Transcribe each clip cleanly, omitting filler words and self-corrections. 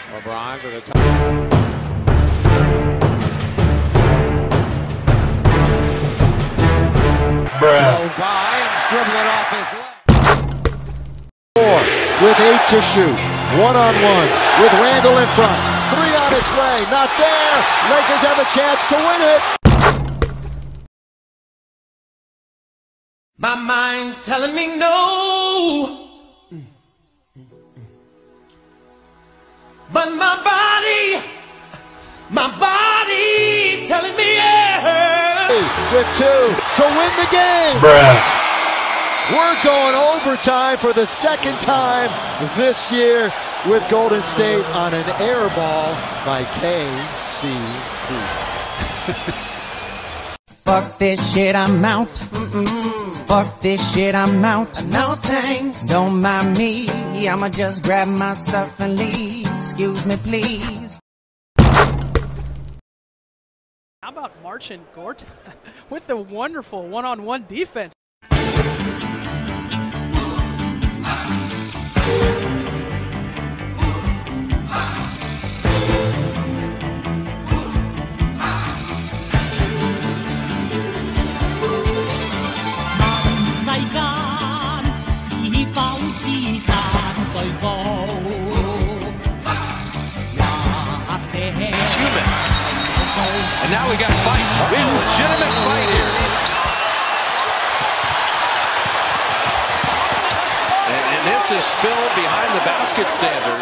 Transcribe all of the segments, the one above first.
LeBron to the top. Go by and scribble it off his leg. 4 with 8 to shoot. 1-on-1 with Randall in front. 3 on its way. Not there. Lakers have a chance to win it. My mind's telling me no. But my body's telling me yes. With 2 to win the game. We're going overtime for the second time this year with Golden State on an air ball by KCP. Fuck this shit, I'm out. Fuck this shit, I'm out. No thanks. Don't mind me, I'ma just grab my stuff and leave. Excuse me, please. How about Marcin Gortat with the wonderful one-on-one defense? He's human. And now we got a fight. We have a legitimate fight here. And this is spilled behind the basket standard.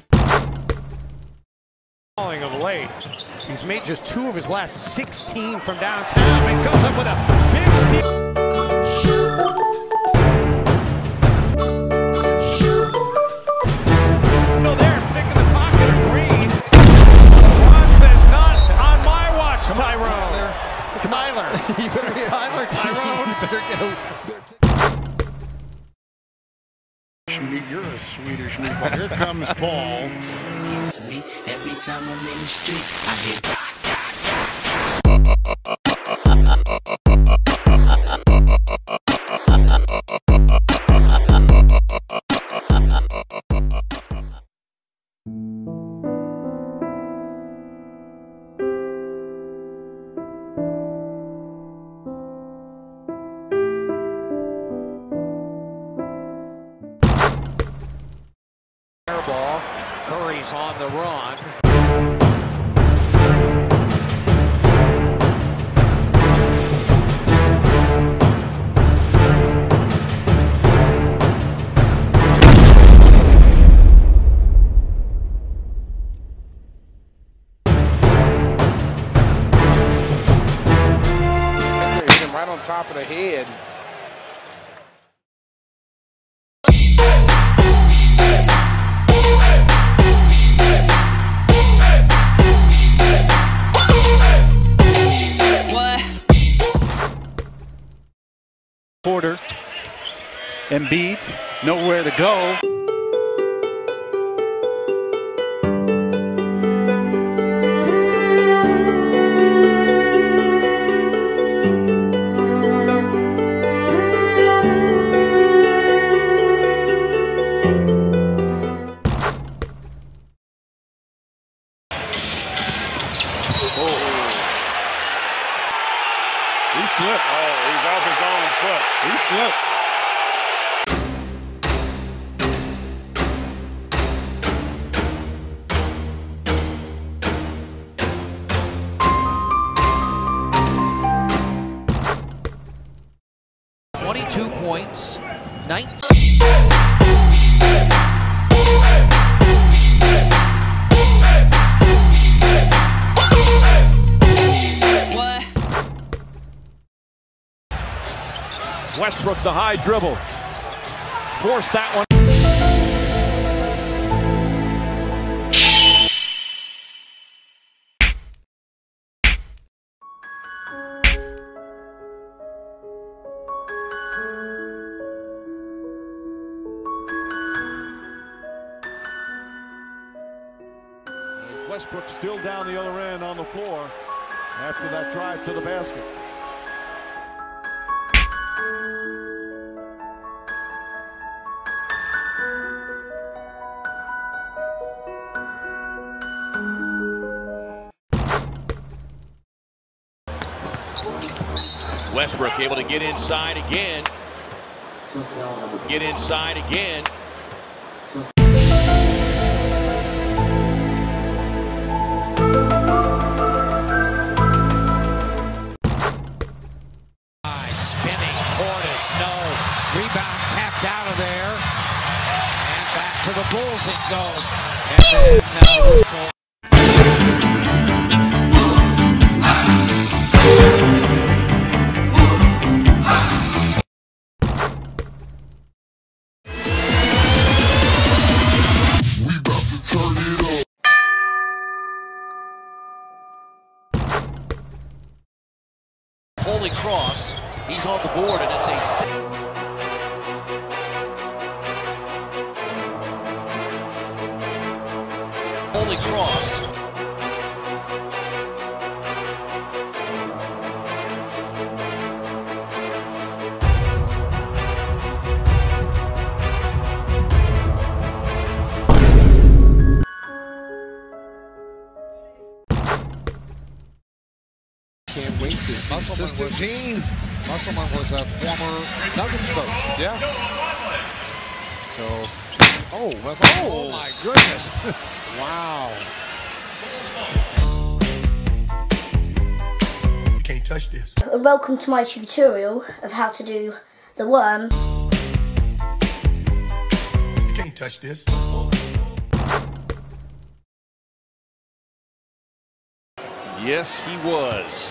Falling of late. He's made just 2 of his last 16 from downtown and comes up with a big steal. You better get Tyler, Tyrone. You better get You're a Swedish meatball. Here comes Paul. Every time I'm in the street, I hear ball. Curry's on the run. Hit him right on top of the head. Porter, Embiid, nowhere to go. He slipped. Oh, he's off his own foot. He slipped. Points, 19. Westbrook, the high dribble. Forced that one. Westbrook still down the other end on the floor after that drive to the basket. Westbrook able to get inside again. Get inside again. Spinning Portis, no. Rebound tapped out of there. And back to the Bulls it goes. And then whistle. Holy cross. He's on the board, and it's a 6. Holy cross. Can't wait to see Sister Jean. Musselman was a former Nuggets coach. Yeah. So, oh my goodness. Wow. You can't touch this. And welcome to my tutorial of how to do the worm. You can't touch this. Yes, he was.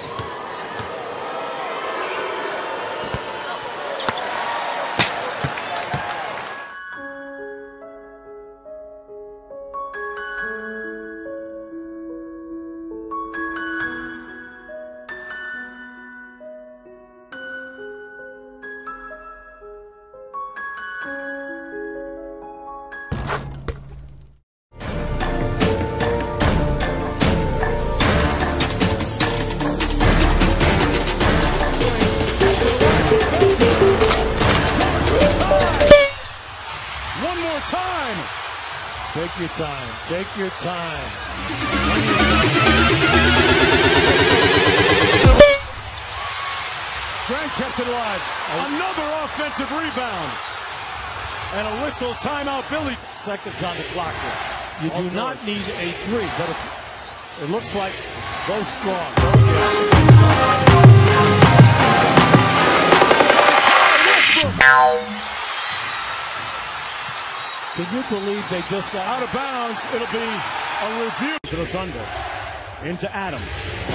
Take your time. Take your time. Grant kept it alive. Another offensive rebound. And a whistle timeout, Billy. Seconds on the clock here. You do not need a three, but it looks like both strong. Can you believe they just got out of bounds? It'll be a review to the Thunder. Into Adams.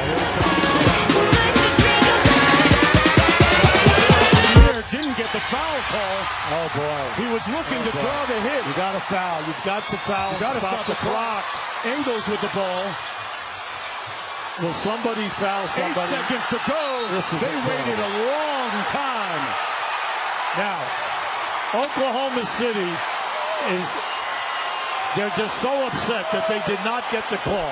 Didn't get the foul call. Oh boy. He was looking to draw the hit. You got to foul. You've got to foul. You got to stop the clock. Ingles with the ball. Will somebody foul somebody? 8 seconds to go. They waited a long time. Now, Oklahoma City they're just so upset that they did not get the call.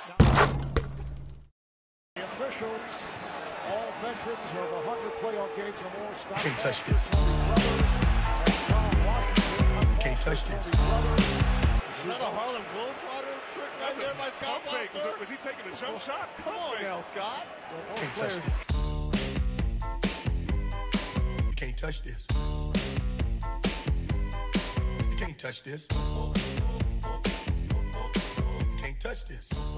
The officials, all veterans of 100 playoff games or more, stop. Can't touch this. Can't touch this. Is that a Harlem Globetrotter trick right there by Scott? Was he taking a jump shot? Come on now, Scott. Can't touch this. You can't touch this. Can't touch this. Can't touch this.